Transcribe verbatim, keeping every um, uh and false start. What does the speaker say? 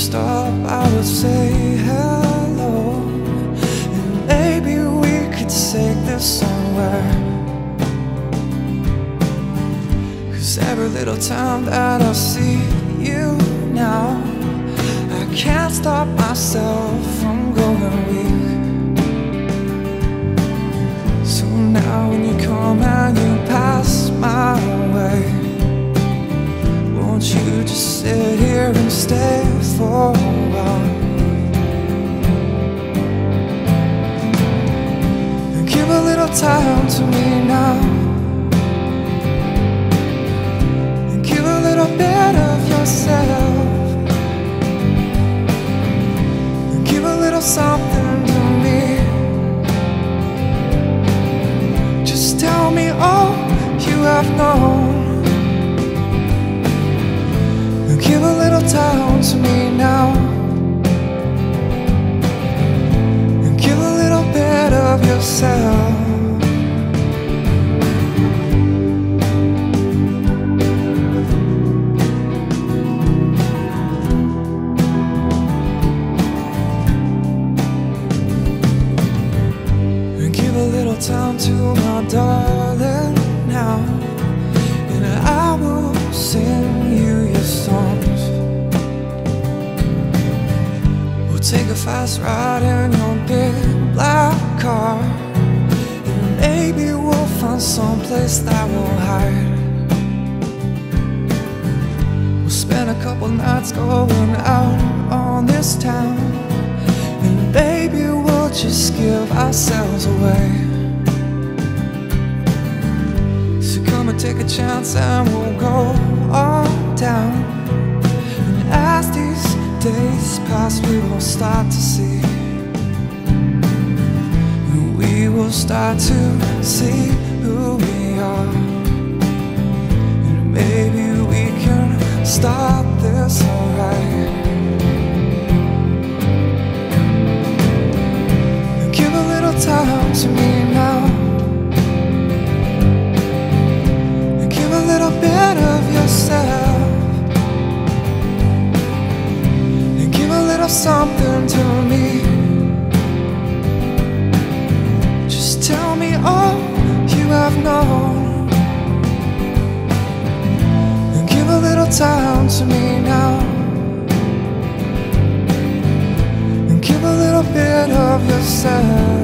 stop, I would say hello, and maybe we could take this somewhere. Cause every little time that I see you now, I can't stop myself from going weak. So now when you come and you pass my way, won't you just sit here and stay for a while, and give a little time to me now, and give a little bit of yourself, and give a little something to me. Just tell me all you have known, give a little time to me now, and give a little bit of yourself. And give a little time to my darling now, and I will sing you your songs. We'll take a fast ride in your big black car, and maybe we'll find someplace that we'll hide. We'll spend a couple nights going out on this town, and maybe we'll just give ourselves away. So come and take a chance and we'll go on down, and as these days pass we will start to see, and we will start to see who we are, and maybe we can stop this alright, and give a little time to me now, and give a little bit of yourself, and give a little something to me. Just tell me all you have known, and give a little time to me now, and give a little bit of yourself.